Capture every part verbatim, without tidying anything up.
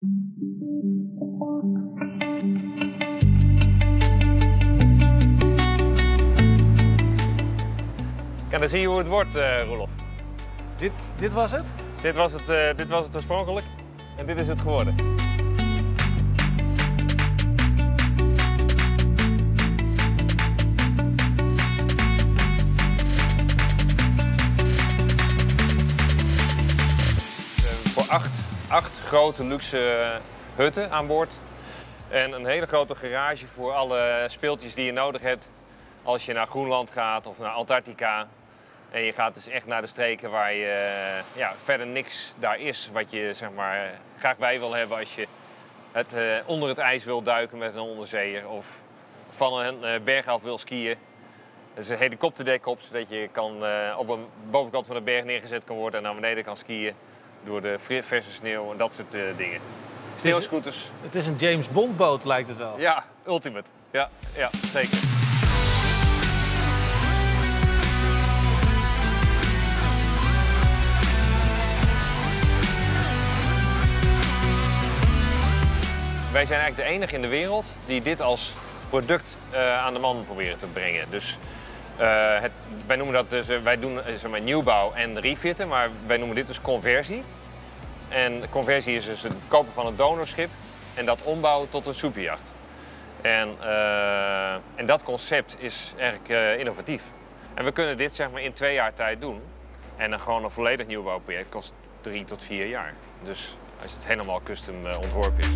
Ja, dan zie je hoe het wordt, uh, Roelof. Dit, dit was het? Dit was het, uh, dit was het oorspronkelijk en dit is het geworden. Voor acht, acht grote luxe hutten aan boord. En een hele grote garage voor alle speeltjes die je nodig hebt als je naar Groenland gaat of naar Antarctica. En je gaat dus echt naar de streken waar je ja, verder niks daar is wat je zeg maar, graag bij wil hebben als je het, uh, onder het ijs wil duiken met een onderzeeër of van een uh, berg af wil skiën. Er is een helikopterdek op, zodat je kan, uh, op een bovenkant van de berg neergezet kan worden en naar beneden kan skiën door de verse sneeuw en dat soort uh, dingen. Sneeuwscooters. Het is een James Bond boot, lijkt het wel. Ja, ultimate. Ja, ja, zeker. Wij zijn eigenlijk de enige in de wereld die dit als product uh, aan de man proberen te brengen. Dus uh, het, wij noemen dat dus, uh, wij doen uh, zeg maar, nieuwbouw en refitten, maar wij noemen dit dus conversie. En conversie is dus het kopen van een donorschip en dat ombouwen tot een superjacht. En, uh, en dat concept is eigenlijk uh, innovatief. En we kunnen dit zeg maar in twee jaar tijd doen. En dan gewoon een volledig nieuwbouwproject kost drie tot vier jaar. Dus als het helemaal custom uh, ontworpen is.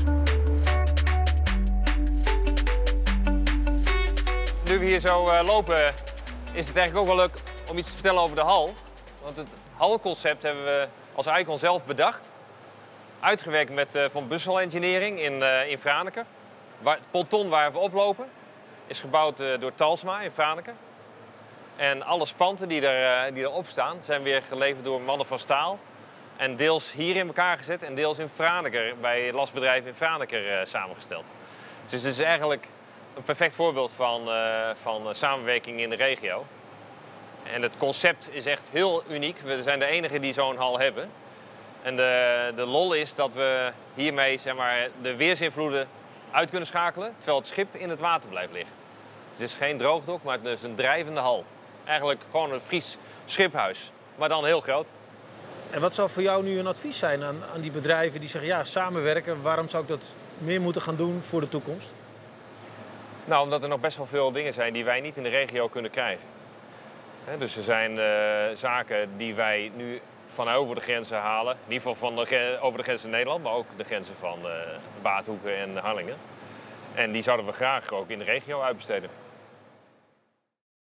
Nu we hier zo uh, lopen, is het eigenlijk ook wel leuk om iets te vertellen over de hal. Want het halconcept hebben we als Icon zelf bedacht. Uitgewerkt met uh, Van Bussel Engineering in, uh, in Franeker. Waar, het ponton waar we oplopen is gebouwd uh, door Talsma in Franeker. En alle spanten die, er, uh, die erop staan zijn weer geleverd door mannen van staal. En deels hier in elkaar gezet en deels in Franeker, bij het lasbedrijf in Franeker uh, samengesteld. Dus het is eigenlijk een perfect voorbeeld van, uh, van uh, samenwerking in de regio. En het concept is echt heel uniek. We zijn de enigen die zo'n hal hebben. En de, de lol is dat we hiermee zeg maar, de weersinvloeden uit kunnen schakelen, terwijl het schip in het water blijft liggen. Dus het is geen droogdok, maar het is een drijvende hal. Eigenlijk gewoon een Fries schiphuis, maar dan heel groot. En wat zou voor jou nu een advies zijn aan, aan die bedrijven die zeggen, ja, samenwerken, waarom zou ik dat meer moeten gaan doen voor de toekomst? Nou, omdat er nog best wel veel dingen zijn die wij niet in de regio kunnen krijgen. He, dus er zijn uh, zaken die wij nu van over de grenzen halen. In ieder geval van de, over de grenzen Nederland, maar ook de grenzen van uh, Waardhoeken en Harlingen. En die zouden we graag ook in de regio uitbesteden.